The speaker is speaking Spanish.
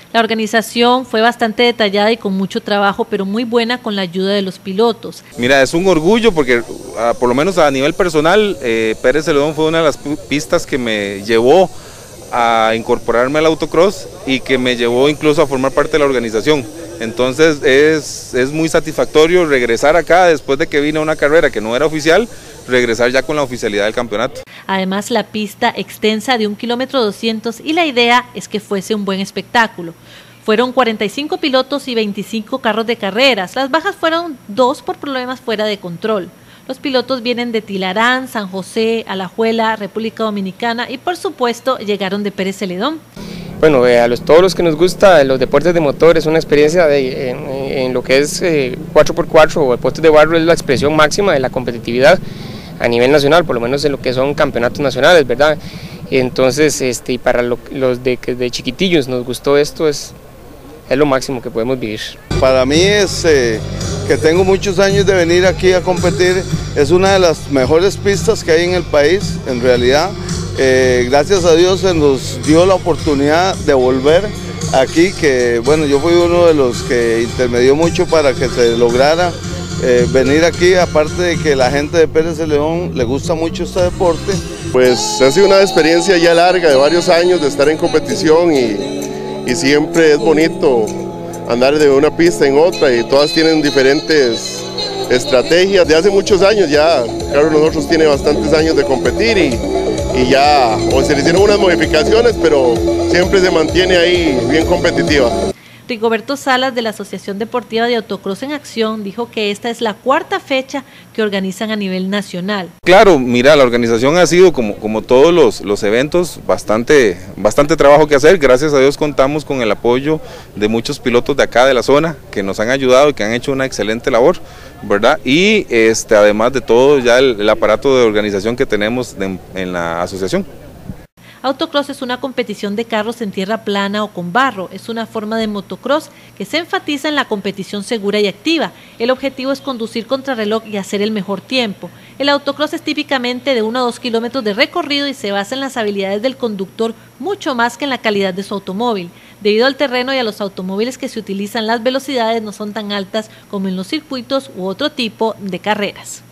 La organización fue bastante detallada y con mucho trabajo, pero muy buena con la ayuda de los pilotos. Mira, es un orgullo porque por lo menos a nivel personal, Pérez Celedón fue una de las pistas que me llevó a incorporarme al autocross y que me llevó incluso a formar parte de la organización. Entonces es muy satisfactorio regresar acá después de que vine a una carrera que no era oficial, regresar ya con la oficialidad del campeonato. Además, la pista extensa de 1,2 kilómetros y la idea es que fuese un buen espectáculo. Fueron 45 pilotos y 25 carros de carreras. Las bajas fueron 2 por problemas fuera de control. Los pilotos vienen de Tilarán, San José, Alajuela, República Dominicana y por supuesto llegaron de Pérez Celedón. Bueno, todos los que nos gusta los deportes de motor es una experiencia en lo que es 4x4 o deportes de barro, es la expresión máxima de la competitividad a nivel nacional, por lo menos en lo que son campeonatos nacionales, ¿verdad? Entonces, para los de chiquitillos nos gustó esto, es lo máximo que podemos vivir. Para mí es que tengo muchos años de venir aquí a competir, es una de las mejores pistas que hay en el país, en realidad. Gracias a Dios se nos dio la oportunidad de volver aquí, que bueno, yo fui uno de los que intermedió mucho para que se lograra venir aquí, aparte de que la gente de Pérez Celedón le gusta mucho este deporte. Pues ha sido una experiencia ya larga de varios años de estar en competición y siempre es bonito andar de una pista en otra y todas tienen diferentes estrategias de hace muchos años ya. Claro, nosotros tiene bastantes años de competir y ya se le hicieron unas modificaciones, pero siempre se mantiene ahí bien competitiva. Rigoberto Salas de la Asociación Deportiva de Autocross en Acción dijo que esta es la 4ª fecha que organizan a nivel nacional. Claro, mira, la organización ha sido como todos los eventos, bastante trabajo que hacer. Gracias a Dios contamos con el apoyo de muchos pilotos de acá de la zona que nos han ayudado y que han hecho una excelente labor, ¿verdad? Y además de todo ya el aparato de organización que tenemos en la asociación. Autocross es una competición de carros en tierra plana o con barro. Es una forma de motocross que se enfatiza en la competición segura y activa. El objetivo es conducir contrarreloj y hacer el mejor tiempo. El autocross es típicamente de 1 a 2 kilómetros de recorrido y se basa en las habilidades del conductor mucho más que en la calidad de su automóvil. Debido al terreno y a los automóviles que se utilizan, las velocidades no son tan altas como en los circuitos u otro tipo de carreras.